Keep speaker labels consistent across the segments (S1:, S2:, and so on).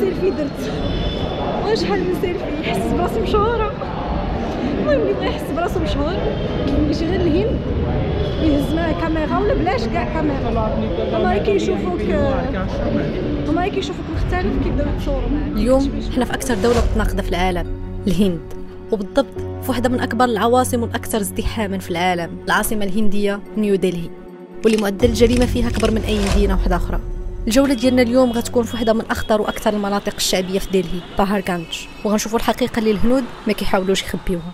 S1: سيلفي درت وشحال من سيلفي حسيت براسي مشهوره. المهم اللي بغى يحس براسو مشهور يجي غير الهند يهز معاه كاميرا ولا بلاش كاع كاميرا، هما كيشوفوك مختلف كيبداو يتصوروا معاك.
S2: اليوم حنا في اكثر دوله متناقضه في العالم، الهند، وبالضبط في واحده من اكبر العواصم والاكثر ازدحاما في العالم، العاصمه الهنديه نيو دلهي، واللي معدل الجريمه فيها اكبر من اي مدينه واحده اخرى. الجوله ديالنا اليوم غتكون في واحده من اخطر واكثر المناطق الشعبيه في دلهي، باهرغانج، وغنشوفوا الحقيقه اللي الهنود ما كيحاولوش يخبيوها.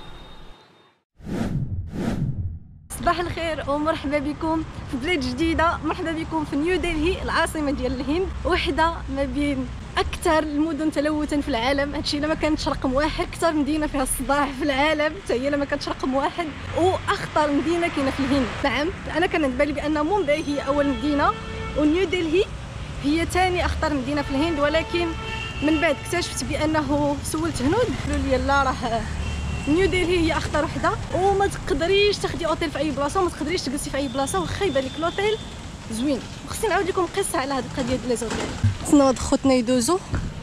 S2: صباح الخير ومرحبا بكم في بلاد جديده، مرحبا بكم في نيو دلهي العاصمه ديال الهند، وحده ما بين اكثر المدن تلوثا في العالم. هادشي الا ما كانتش رقم واحد. اكثر مدينه فيها الصداع في العالم حتى هي ما كانتش رقم واحد، واخطر مدينه كاينه في الهند. نعم انا كان بالي بان مومباي هي اول مدينه ونيو دلهي هي ثاني اخطر مدينه في الهند، ولكن من بعد اكتشفت بانه سولت هنود قالوا لي لا، راه نيو دلهي هي اخطر وحده، وما تقدريش تاخدي اوتيل في اي بلاصه وما تقدريش تجلسي في اي بلاصه واخا يبان لك الاوتيل زوين. وخصني نعاود لكم قصه على هذه القضيه ديال لي زوتيل. خصنا هاد خوتنا يدوزو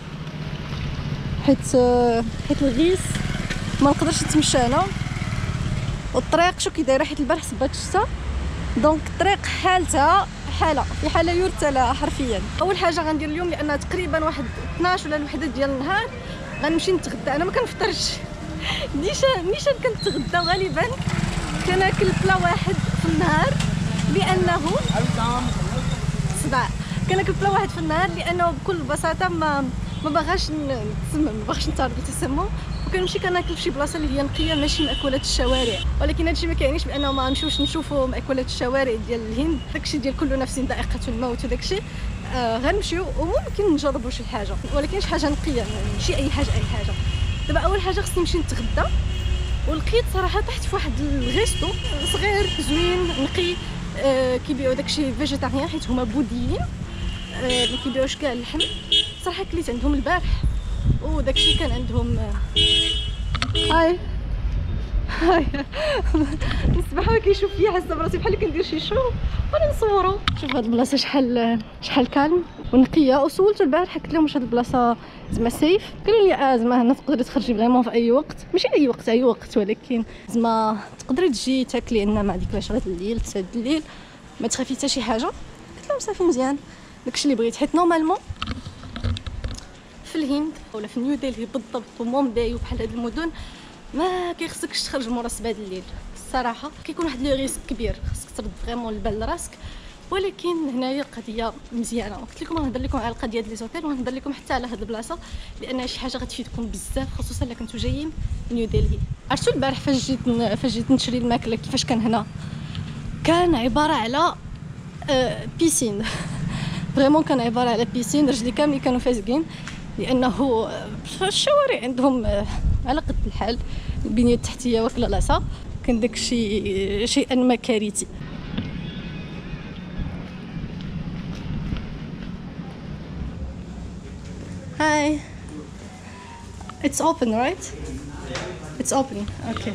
S2: حيت الغيس ما نقدرش نتمشى انا، والطريق شو كي دايره حيت البارح صبات الشتا، دونك الطريق حالتها حاله في حاله يرثى حرفيا. اول حاجه غندير اليوم لان تقريبا واحد 12 ولا الوحده ديال النهار غنمشي نتغدى. انا ما كنفطرش نيشان كنتغدى غالبا كناكل بلا واحد في النهار لانه صداع. كناكل بلا واحد في النهار لانه بكل بساطه ما باغاش نتسمم، ما باغاش نتعرض للتسمم، وكنمشي كناكل في شي بلاصه اللي هي نقيه ماشي مأكولات الشوارع. ولكن هادشي ما كيعنيش بانه ما نمشيوش نشوفوا مأكولات الشوارع ديال الهند، داكشي ديال كل نفس ذائقه الموت وداكشي غنمشيو وممكن نجربوا شي حاجه، ولكن شي حاجه نقيه ماشي اي حاجه. دابا اول حاجه خصني نمشي نتغدى، ولقيت صراحه طحت في واحد الغيستو صغير زوين نقي، كيبيعوا داكشي فيجيتاريان حيت هما بوذيين، ما كيبيعوش كاع اللحم. صراحه كليت عندهم البارح وداكشي كان عندهم هاي نسبح كيشوف فيا، حاسه براسي بحال كندير شي شو وانا نصورو. شوف هاد البلاصه شحال كالم ونقيه. وسولت البارح قلت لهم واش هاد البلاصه زعما سيف، قالوا لي زعما هنا تقدري تخرجي فريمون في اي وقت، ماشي اي وقت ولكن زعما تقدري تجي تاكلي عندنا ما ديك غير الليل حتى الليل ما تخافي حتى شي حاجه. قلت لهم صافي مزيان داكشي اللي بغيت، حيت نورمالمون في الهند ولا في نيو دلهي بالضبط ومومباي وبحال هاد المدن ما كيخصكش تخرج مورا 7 الليل. الصراحه كيكون واحد لو ريسك كبير، خصك ترد فريمون البال لراسك. ولكن هنايا القضيه مزيانه. قلت لكم غنهضر لكم على القضيه ديال لي زوتيل، وغنهضر لكم حتى على هاد البلاصه لان شي حاجه غتفيدكم بزاف، خصوصا الا كنتو جايين نيو دلهي. عرفتوا البارح فاش جيت نشري الماكله كيفاش كان هنا، كان عباره على بيسين فريمون، كان عباره على بيسين، رجلي كاملين كانوا فازقين لانه الشوارع عندهم على قد الحال، البنيه التحتيه واكله لاسا، كان داكشي شيئا ما كارثي. هاي it's open right? it's open okay.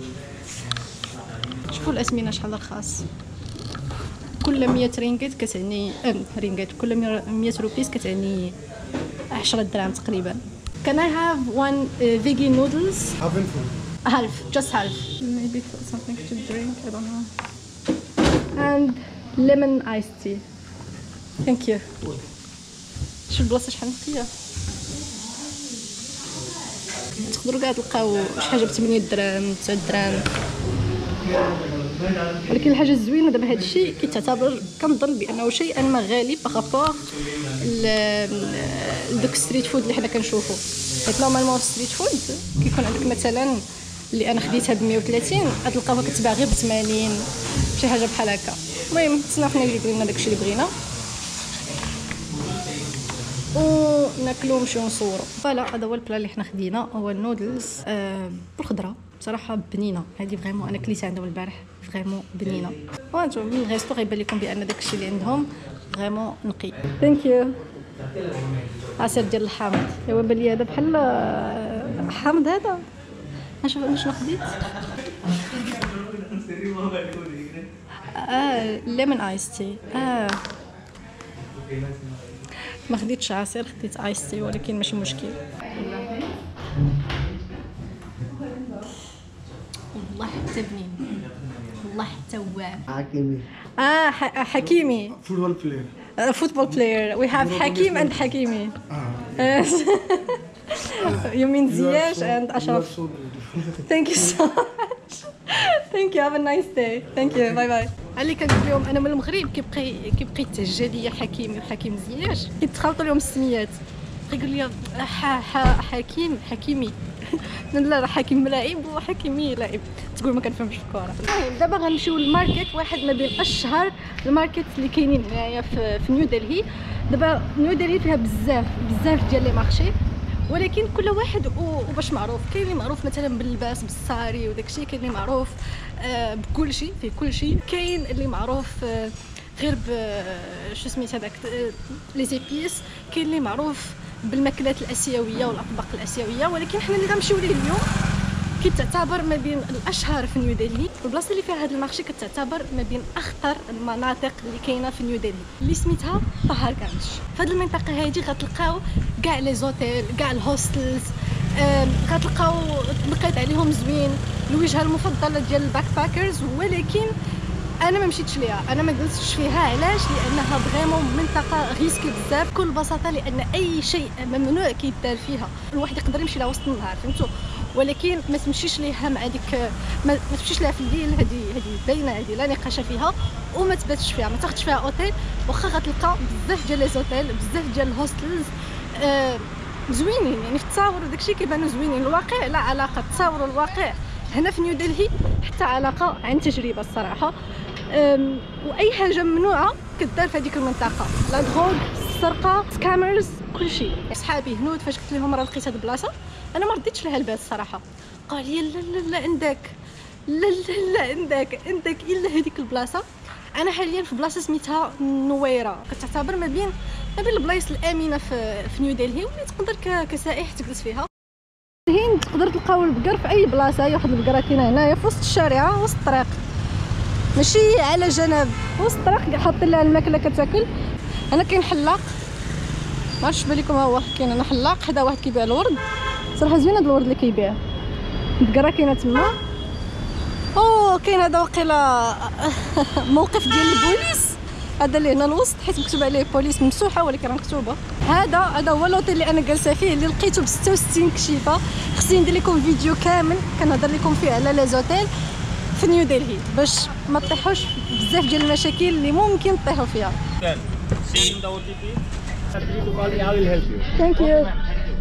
S2: شوفوا الاسمنه شحال رخاص، كل 100 رينجيت كتعني رينجيت، كل 100 روبيس كتعني 10 دراهم تقريبا. Can I have one veggie noodles? Half, just half. Maybe something to drink, I don't know. And lemon iced tea. Thank you. شوف البلاصه شحال نقيه. تقدروا كاع تلقاو شي حاجه ب 8 دراهم 9 دراهم. ولكن الحاجه الزوينه دابا هذا الشيء كيتعتبر كنظن بانه شيئا ما غالي بارابور لدوك ستريت فود اللي حنا كنشوفو. حيت نورمالمون ستريت فود كيكون عندك مثلا اللي انا خديتها ب 130 غتلقاوها كتباع غير ب 80 شي حاجه بحال هكا. المهم تسناو حنا يجيب لنا داكشي اللي بغينا وناكلو ونمشيو نصورو. فوالا هذا هو البلا اللي حنا خدينا، هو النودلز بالخضره. بصراحه بنينه هذه فريمون، انا كليت عندهم البارح فريمون بنينه. وانتم من الغيستو غيبان لكم بان داكشي اللي عندهم فريمون نقي. ثانك يو. عصير ديال الحامض، ايوا بان لي هذا بحال حامض. هذا نشوف شنو خديت. ليمون ايس تي. ما خديتش عصير، خديت ايس تي، ولكن ماشي مشكل. والله حتى بنين، والله حتى واعر.
S3: حكيمي.
S2: حكيمي.
S3: فوتبول بلاير.
S2: Football player. We have Hakim and Hakimi. Yes. You mean Ziyech and Ashraf. Thank you so much. Thank you. Have a nice day. Thank you. Bye bye. اللي كنقول لهم انا من المغرب كيبقى يتهجى ليا حكيمي وحكيم زياش، كيتخلطوا لهم السميات. كيقول لي حكيمي لا حكيم لاعب وحكيمي لاعب، تقول ما كنفهمش في الكره. المهم دابا غنمشيو للماركت، واحد ما بين اشهر الماركت اللي كاينين هنايا في نيو دلهي. دابا نيو دلهي فيها بزاف ديال لي مارشي، ولكن كل واحد وباش معروف. كاين اللي معروف مثلا باللباس بالساري وداكشي، كاين اللي معروف بكل شيء في كل شيء، كاين اللي معروف غير شو سميت هذاك لي زيبيس، كاين اللي معروف بالماكلات الاسيويه والاطباق الاسيويه. ولكن حنا اللي غنمشيو ليه اليوم كتعتبر ما بين الاشهر في نيو دلهي. البلاصه اللي فيها هذا المارشي كتعتبر ما بين اخطر المناطق اللي كاينه في نيو دلهي، اللي سميتها طهر كانش. في هذه المنطقه هذه غتلقاو كاع لي زوتيل، كاع الهوستلز، غتلقاو لقيت عليهم زوين. الوجهه المفضله ديال الباك باكرز، ولكن انا ما مشيتش ليها، انا ما جلستش فيها. علاش؟ لانها فريمون منطقه ريسكي بزاف بكل بساطه، لان اي شيء ممنوع كيدار فيها. الواحد يقدر يمشي لها وسط النهار، فهمتوا؟ ولكن ما تمشيش ليها مع ديك ما تمشيش ليها في الليل. هذه باينه، هذه لا نقاش فيها. وما تباتش فيها، ما تاخذش فيها اوتيل، واخا غتلقى بزاف ديال لي زوتيل، بزاف ديال الهوستلز زوينين، يعني في التصاور وداكشي كيبانوا زوينين. الواقع لا علاقه، التصاور والواقع هنا في نيو دلهي حتى علاقه عن تجربه الصراحه. واي حاجه ممنوعه كدار في هذيك المنطقه، لا دروغ، السرقه، سكامرز، كل شيء. صحابي هنود فاش قلت لهم راه لقيت هذه البلاصه، انا ما رديتش لها البال الصراحه. قال لي لا عندك، لا عندك الا هذيك البلاصه. انا حاليا في بلاصه سميتها نويره، كتعتبر ما بين البلايص الامنه في نيو دلهي، واللي تقدر كسائح تجلس فيها. هين تقدر تلقاو البقر في اي بلاصه. هي واحد البقره كاينه هنايا في وسط الشارع، وسط الطريق، ماشي على جنب، وسط الطريق حاطين لها الماكله كتاكل. انا كاين حلاق، ما عرفتش بالكم ها هو كاين انا حلاق حدا واحد كيبيع الورد، صراحه زوين هذا الورد اللي كيبيع. البقره كاينه تما. كاين هذا واقيلا موقف ديال البوليس، هذا اللي هنا الوسط، حيت مكتوب عليه بوليس ممسوحه ولكن راه مكتوبه. هذا هو لوطيل اللي انا جالسه فيه، اللي لقيته ب 66 كشيفه. خصني ندير لكم فيديو كامل كنهضر لكم فيه على لي زوتيل في نيو دلهي، باش ما تطيحوش بزاف ديال المشاكل اللي ممكن تطيحوا فيها. Thank you.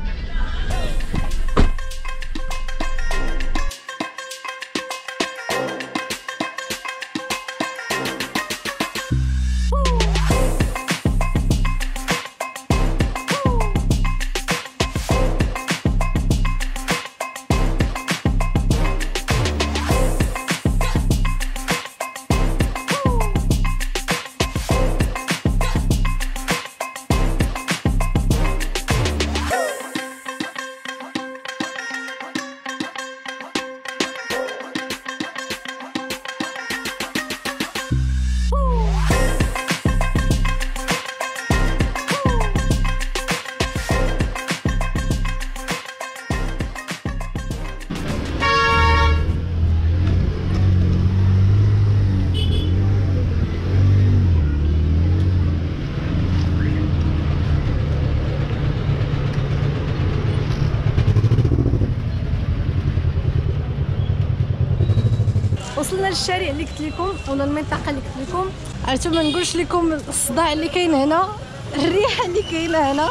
S2: وصلنا للشارع اللي قلت لكم، ولا المنطقه اللي قلت لكم. عرفتوا ما نقولش لكم الصداع اللي كاين هنا، الريحه اللي كاينه هنا،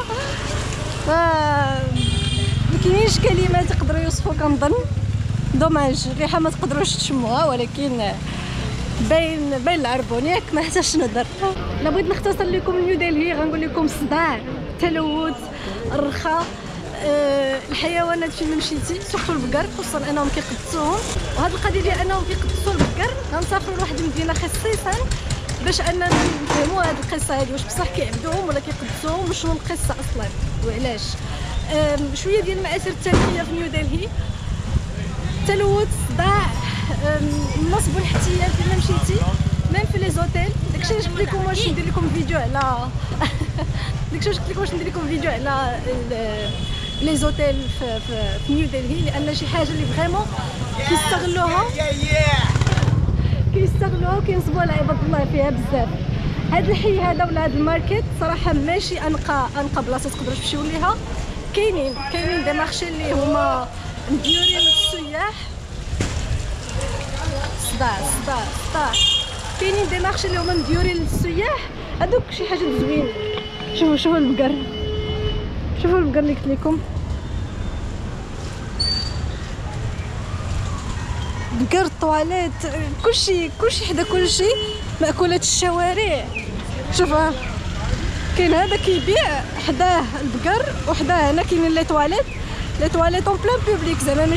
S2: ما كاينينش كلمات يقدروا يوصفوا. كنظن دوماج الريحه ما تقدروش تشموها، ولكن باين العربون ياك، ما حتاش نهضر. الا بغيت نختصر لكم نيو دلهي غنقول لكم الصداع، التلوث، الرخاء، الحيوانات فين مشيتي، سورتو البقر، خصوصا انهم كيقدسوهم. وهاد القضيه ديال انهم كيقدسوا البقر، غنسافروا لواحد المدينه خصيصا باش اننا نفهموا هاد القصه هادي، واش بصح كيعبدوهم ولا كيقدسوهم، وشنو القصه اصلا وعلاش. شويه ديال المآثر التاريخيه في نيو دلهي، التلوث، الصداع، النصب والاحتيال فين مشيتي، ميم في لي زوتيل. داكشي علاش قلت لكم واش ندير لكم فيديو على
S1: داكشي واش قلت لكم، واش ندير لكم فيديو على لي زوتيل في نيو دلهي، لان شي حاجه اللي فريمون كيستغلوها وكينصبوا على عباد الله فيها بزاف. هذا الحي هذا ولا هذا الماركت صراحه ماشي انقى بلاصه تقدروا تمشيو ليها. كاينين دي مارشي اللي هما مديورين للسياح. صداع كاينين دي مارشي اللي هما مديورين للسياح، هذوك شي حاجه زوين. شوفوا البقر، شوفوا البقر اللي قلت لكم، بقر الطواليت، كلشي حدا كلشي، مأكولات الشوارع. شوف كاين هذا كيبيع حداه البقر، وحداه هنا كاينين لي تواليت اون بلان بوبليك، زعما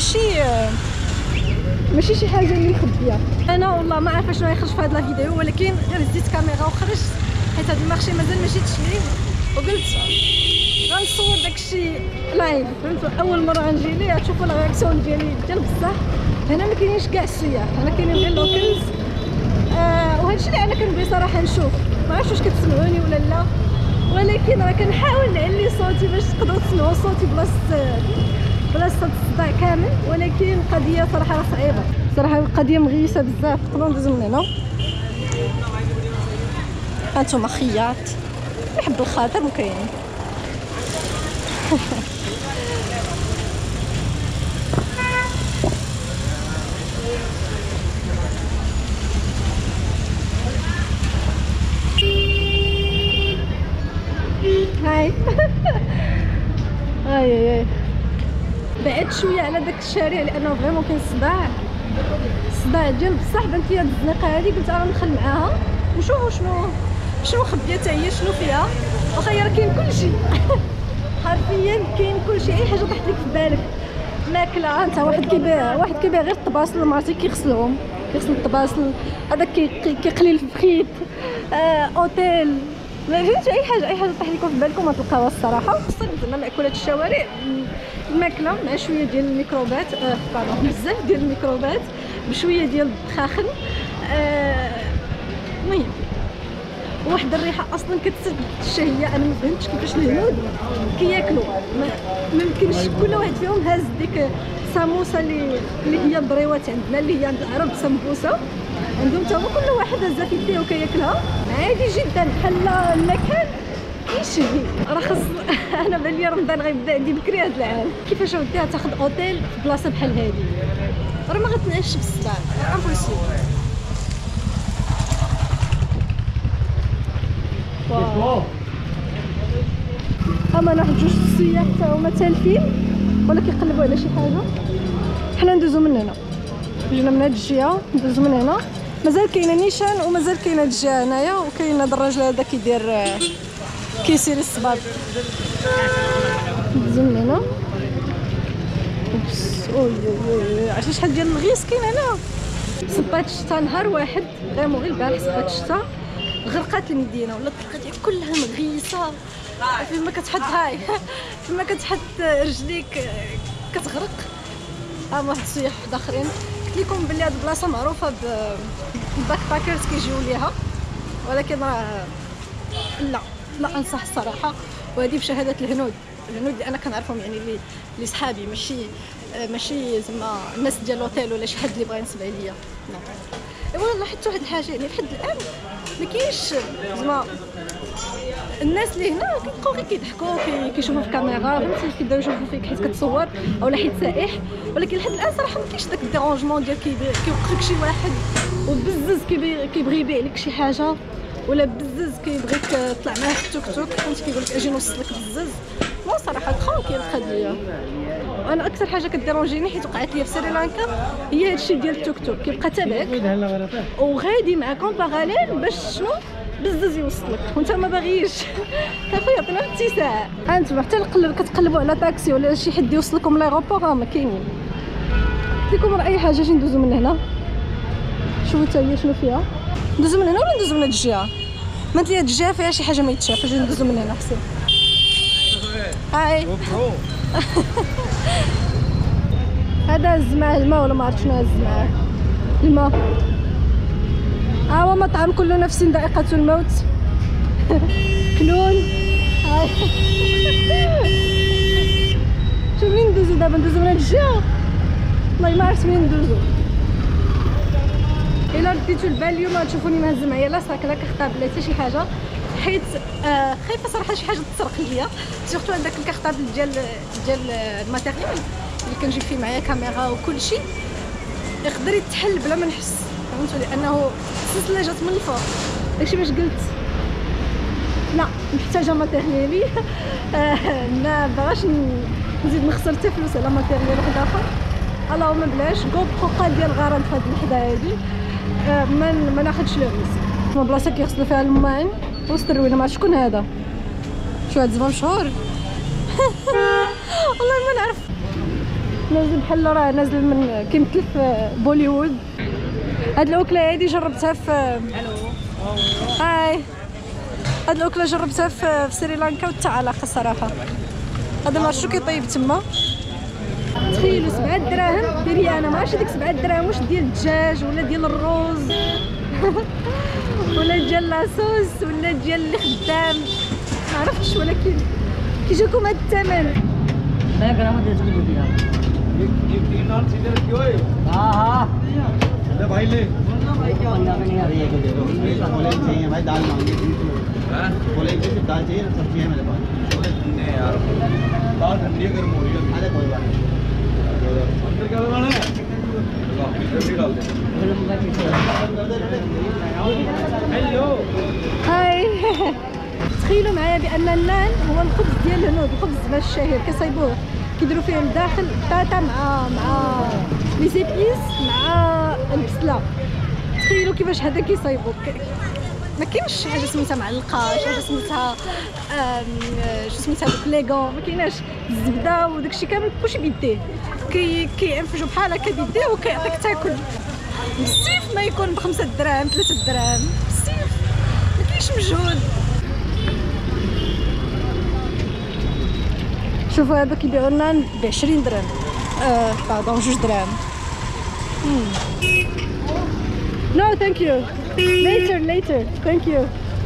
S1: ماشي شي حاجه اللي مخبيه. انا والله ما عارفه شنو غيخرج في هذا الفيديو، ولكن غير زدت كاميرا وخرجت حيت هذا المارشي مازال ما جيتش ليه، وقلت غنصور داكشي لايف. اول مره غنجي ليه، تشوفوا لا رياكسيون ديالي ديال بصح. هنا ما كاينينش كاع السياح، هنا كاينين غير لوكلز. وهادشي اللي انا كنبغي صراحه نشوف. ما عرفتش واش كتسمعوني ولا لا، ولكن راه كنحاول نعلي صوتي باش تقدروا تسمعوا صوتي بلاصه الصداع كامل. ولكن القضيه صراحه راه صعيبه، صراحه القضيه مغيسه بزاف. نقدروا ندوزو من هنا. هانتوما خياط يحب الخاطر وكاين هاي اي بعد شويه على داك الشارع لانه فريمون كاين صداع ديال بصح. بنت لي هاد الزنقه هادي قلت انا ندخل معاها نشوفوا شنو مخبيه حتى هي شنو فيها. واخا راه كاين كلشي حرفيا كاين كلشي، اي حاجه طاحت لك في بالك. ماكله انت واحد كيبيع غير الطباصل، مرتي كيغسل الطباصل، هذاك كيقلي الفخيت، اوتيل، ما فهمتش اي حاجه طاح لكم في بالكم ما تلقاوها الصراحه. زعما مأكولات الشوارع، الماكله مع شويه ديال الميكروبات، بزاف ديال الميكروبات بشويه ديال الدخاخن. المهم واحد الريحه اصلا كتسد الشهيه. انا ما فهمتش كيفاش الهنود كياكلوا، ما يمكنش كل واحد فيهم هاز ديك ساموسه اللي هي البريوات عندنا، اللي هي عند العرب سمبوسه، عندهم تا هما كل واحد هزها في يديه وكياكلها عادي جدا بحال المكان كيشهي. راه خاص انا بان لي رمضان غيبدا عندي بكري هذا العام. كيفاش وديها تاخذ اوتيل في بلاصه بحال هذه؟ راه ما غتنعش بالصداع، امبوسيبل. واو اما انا واحد جوج السياح حتى هما تالفين ولا كيقلبوا على شي حاجه. حنا ندوزو من هنا، جينا من هاد الجهه ندوزو من هنا. مازال كاينه نيشان ومازال كاينه هاد الجهه هنايا، وكاين هاد الراجل هذا كيسير الصباب. ندوزو من هنا. عرفتي شحال ديال الغيس كاين هنا. صبات الشتا نهار واحد غير البارح صبات الشتا غرقات المدينه، ولا الطريق كلها مغيسه. فيما كتحط رجليك كتغرق. واحد السياح واحد اخرين. قلت لكم بلي هاد البلاصه معروفه بالباك باكرز كيجيو ليها، ولكن راه لا انصح الصراحه. وهذه بشهاده الهنود اللي انا كنعرفهم، يعني اللي صحابي، ماشي زعما الناس ديال الاوتيل ولا شي حد اللي بغى ينصب عليا. والله لاحظت واحد الحاجه، يعني لحد الان ما كاينش زعما الناس اللي هنا كيبقاو غير كيضحكوا كيشوفوا في الكاميرا، فهمتي، كيبداو يشوفوا فيك حيت كتصور اولا حيت سائح. ولكن لحد الان صراحه ما كاينش داك الديرونجمون ديال كيوقفك شي واحد وبزز كيبغي يبيع لك شي حاجه، ولا بزز كيبغيك تطلع معاه في التوك توك، فهمتي، كيقول لك اجي نوصلك بزز. لا صراحه ترونكيل القضيه. انا اكثر حاجه كديرونجيني حيت وقعت لي في سريلانكا هي هادشي ديال التوك توك، كيبقى تابعك وغادي معاك اون باراليل باش شنو بزز يوصلك وانت ما باغيش. كيفاش يعطينا الاتساع. انتما حتى كتقلبوا على طاكسي ولا شي حد يوصلكم لايغوبور ما كاينين. قلت لكم راه اي حاجه اجي ندوزو من هنا. شوفوا حتى هي شنو فيها. ندوزو من هنا ولا ندوزو من هاد الجهه؟ مانت لي هاد الجهه فيها شي حاجه ما يتشاف، اجي ندوزو من هنا احسن. هاي هذا الماء ولا ما عرفت شنو هذا الماء. هو مطعم كل نفس ذائقة الموت. كلون
S2: شوف منين ندوزو دابا، ندوزو من هاد الجهه، والله ما عرفت منين ندوزو. الا رديتو البال اليوم غتشوفوني مهز معايا لا ساك لا كارطابل لا حتى شي حاجه، حيت خايفه صراحه شي حاجه تسرق ليا، سورتو هذاك الكارطابل ديال الماتيريال اللي كنجيب فيه معايا كاميرا وكل شيء يقدر يتحل بلا ما نحس، فهمتوا؟ لانه السلسله جات من الفوق. داكشي باش قلت لا محتاجه ماتيريالي. ما باغاش نزيد نخسر حتى فلوس على ماتيريال واحد اخر، اللهم بلاش جو برو ديال الغرض في هاد اللحظه هادي. ما ناخذش لو ريسك. بلاصه كيغسلوا فيها الماعن وسط الروينه، ما عرفت شكون هذا، شو هاد الزمان مشهور. والله ما نعرف، نازل بحال راه نازل من كيمثل في بوليوود. هاد الاكله هادي جربتها في هاي، هاد الاكله جربتها في سريلانكا والتعالقه الصراحه. هذا ما عرفتش شو كيطيب تما. تخيلوا 7 دراهم ديري انا، ما عرفتش ديك 7 دراهم واش ديال الدجاج ولا ديال الروز ولا ديال لاصوص ولا ديال اللي خدام، ما عرفتش. ولكن كي جاكم هاد الثمن
S3: मैं ग्राम देश को दिया ये 3 नान सीधे रखी होए। हां हां ले भाई ले पंजाब में नहीं आ रही है को दे दो। बोले चाहिए भाई, दाल मांगी थी हां, बोले सिर्फ दाल चाहिए, सब्जी है मेरे पास। बोले नहीं यार दाल ठंडी है, गर्म हो रही है। अरे कोई बात नहीं, अंदर क्या लगाना है, ठंडी डाल दे। हेलो
S2: هاي. تخيلوا معايا بان النان هو الخبز ديال الهنود، الخبز باش الشهير كيصايبوه كيديروا فيه من داخل بطاطا مع لي زيبيس مع البسله. تخيلوا كيفاش هذا كيصايبوه. ما كاينش شي حاجه سميتها معلقه، شي حاجه سميتها شو سميتها دوك ليغون، ما كايناش. الزبده وداكشي كامل كلشي بيديه، كينفجوا بحال هكا بيديه وكيعطيك تاكل. بزاف ما يكون ب5 دراهم 3 دراهم، بزاف ما كاينش مجهود. شوفوا هذا كيبيعوا لنا ب 20 درهم، باردون 2 دراهم. نو ثانك يو، later ثانك يو.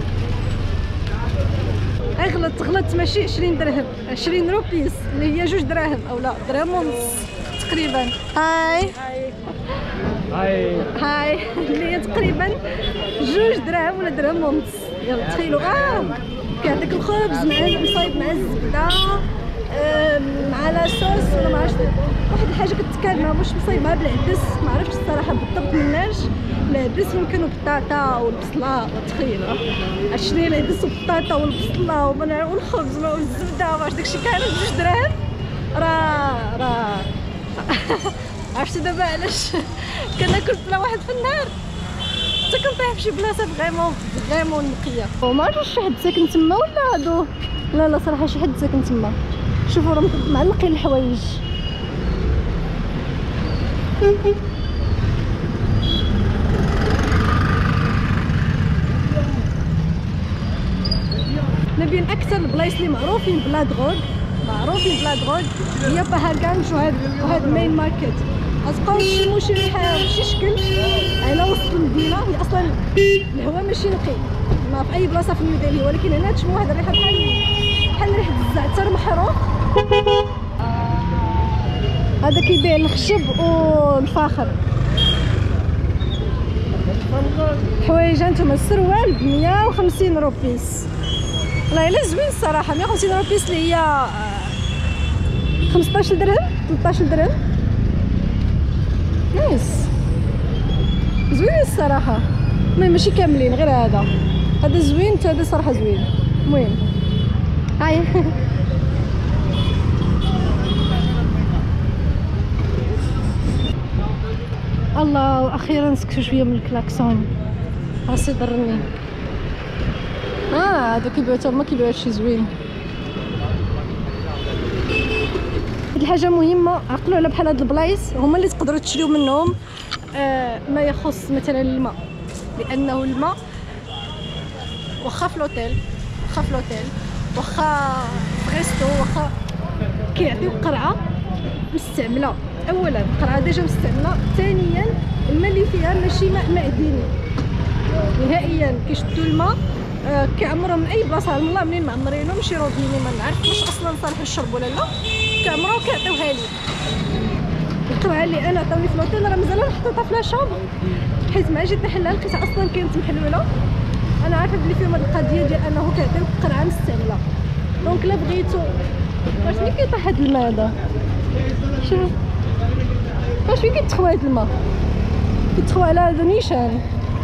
S2: غلط ماشي 20 درهم، 20 روبيس اللي هي 2 دراهم او لا درهم ونص تقريبا. هاي اللي هي تقريبا 2 دراهم ولا درهم ونص. يلا تخيلوا كيعطيك الخبز مصايب مع الزبده مع لاصوص ولا ما عرفتش واحد الحاجه كتكالمه، واش مصايبها بالعدس ما عرفتش الصراحه بالضبط مناش. العدس يمكن والبطاطا والبصله، وتخيلوا شنو العدس والبطاطا والبصله والخبز والزبده ما عرفتش داكشي كامل 2 دراهم. راه عرفتوا دابا علاش كناكل بلا واحد في النهار، حتى كنطيح فشي بلاصه فريمون نقيه. وما عرفتش شي حد ساكن تما ولا هادو، لا صراحه شي حد ساكن تما. شوفوا راه معلقين الحوايج. نبين اكثر البلايص اللي معروفين بلا دروغ هي باهاكانج وهاد مين ماركت. غتبقاو تشموا شي ريحه بشي شكل على وسط المدينه. هي اصلا الهواء ماشي نقي ما في اي بلاصه في نيودلهي، ولكن هنا تشموا واحد الريحه بحال ريحه الزعتر محروق. هذا كيبيع الخشب والفاخر. حوايج هانتوما السروال ب 150 روبيس، والله الا زوين الصراحه. 150 روبيس اللي هي 15 درهم 13 درهم. نايس زوين الصراحه. المهم ماشي كاملين، غير هذا زوين، هذا صراحه زوين. المهم هاي الله اخيرا سكتوا شويه من الكلاكسون، راسي ضرني. هادو كيبيعو تما كيبيعو هادشي زوين. هاد الحاجه مهمه، عقلوا على بحال هاد البلايص هما اللي تقدروا تشريو منهم ما يخص مثلا الماء، لانه الماء واخا في لوطيل واخا في غيستو واخا كيعطيو قرعه مستعمله. اولا القرعه ديجا مستعمله، ثانيا الماء اللي فيها ماشي ماء معدني نهائيا. كيشدوا الماء
S1: كيعمروا من اي بلاصه والله منين معمرينهم شي روبيني ما نعرف واش اصلا صالح للشرب ولا لا، كيعمروها وكيعطيوها لي. عطوها لي انا عطاوني في لوطيل راه مازال محطوطه في لا شومبر، حيت مع جيت نحلها لقيتها اصلا كانت محلوله. انا عارفه بلي فيهم هاد القضيه ديال انه كيعطيوك قرعه مستعمله. دونك لا بغيتو واش فين كيطيح هاد الماء هذا؟ شوف واش فين كيتخوى هاد الماء؟ كيتخوى على هذا نيشان.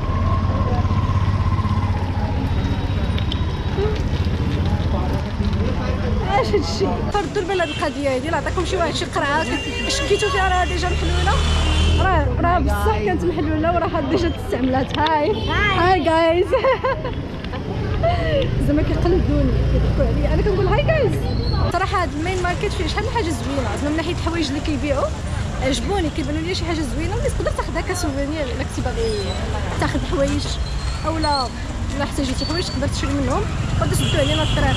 S1: اش هادشي؟ فردوا البال هاد القضيه هادي، نعطيكم شي واحد شي قرعه شكيتو فيها راه ديجا محلوله، راه بصح كانت محلوله وراه ديجا تستعملات. هاي جايز زعما كيقلدوني كيضحكوا عليا، انا كنقول هاي جايز. صراحه هاد المين ماركت فيه شحال من حاجه زوينه، زعما من ناحيه الحوايج اللي كيبيعوا عجبوني، كيبانوا لي شي حاجه زوينه اللي تقدر تاخذها كسوفينير الا كنتي باغي تاخذ حوايج اولا الا احتاجيتي حوايج تقدر تشري منهم. غادي تسدوا علينا الطريق.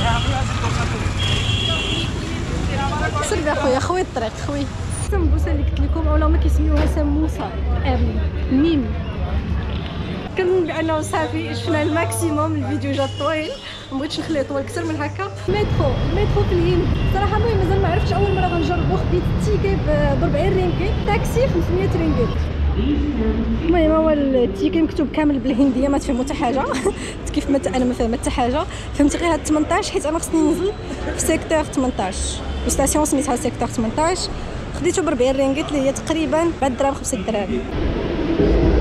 S1: سير اخويا خوي الطريق خوي. السمبوسه اللي قلت لكم اولا ما كيسميوها سموسه ميم. كنظن بانه صافي شفنا الماكسيموم، الفيديو جا طويل مبغيتش نخليه طويل اكثر من هكا. المترو في الهند صراحه المهم مازال ما عرفتش، اول مره غنجربو. خديت التيكي ب 40 رينكي، تاكسي 500 رينكي. المهم هو التيكي مكتوب كامل بالهنديه ما تفهموا حتى حاجه كيف ما انا ما فهمت حتى حاجه. فهمت غير هاد 18 حيت انا خصني ننزل في سيكتور 18 وستاسيون سميتها سيكتور 18. خديته ب 40 رينكي اللي هي تقريبا 4 دراهم 5 دراهم.